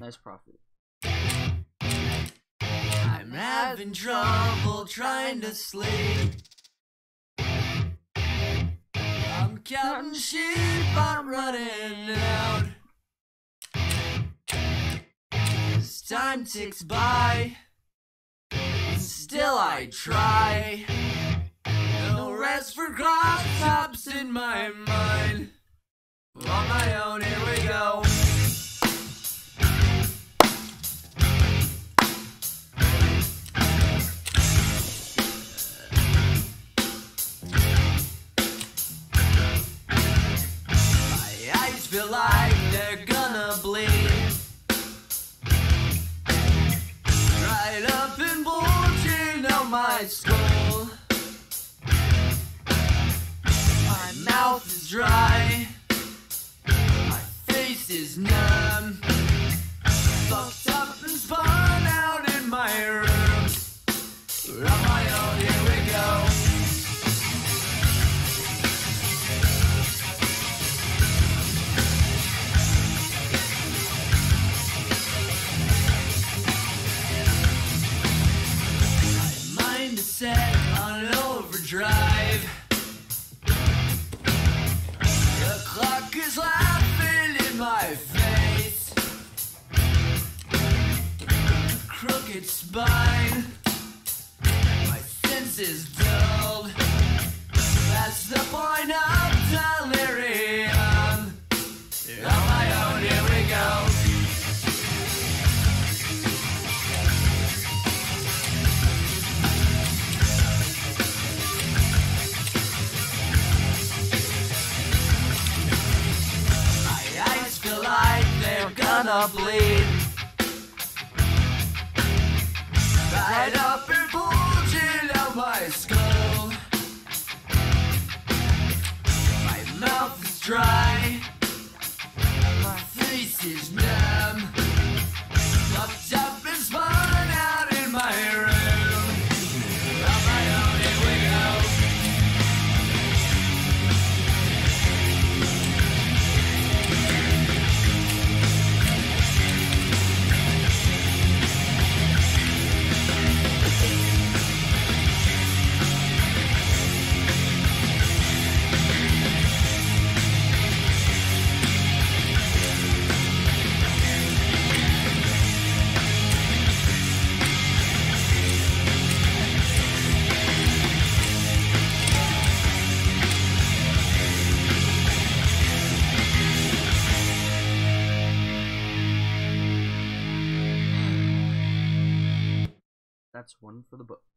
Nice profit. I'm having trouble trying to sleep. I'm counting sheep, I'm running out. As time ticks by, still I try. No rest for cross-tops in my mind. On my own, here we go. My eyes feel like they're gonna bleed. Right up and bulging on my skull. My mouth is dry. My face is numb. Fucked up and spun out in my room. We're on my own, here we go. My mind is set on overdrive. The clock is laughing in my face. Crooked spine. My senses dulled. That's the point of delirium. On my own, here we go. My eyes feel like they're gonna bleed. Right up and bulging out my skull. My mouth is dry. My face is numb. Fucked up and spun out in my room. On my own, here we go. That's one for the book.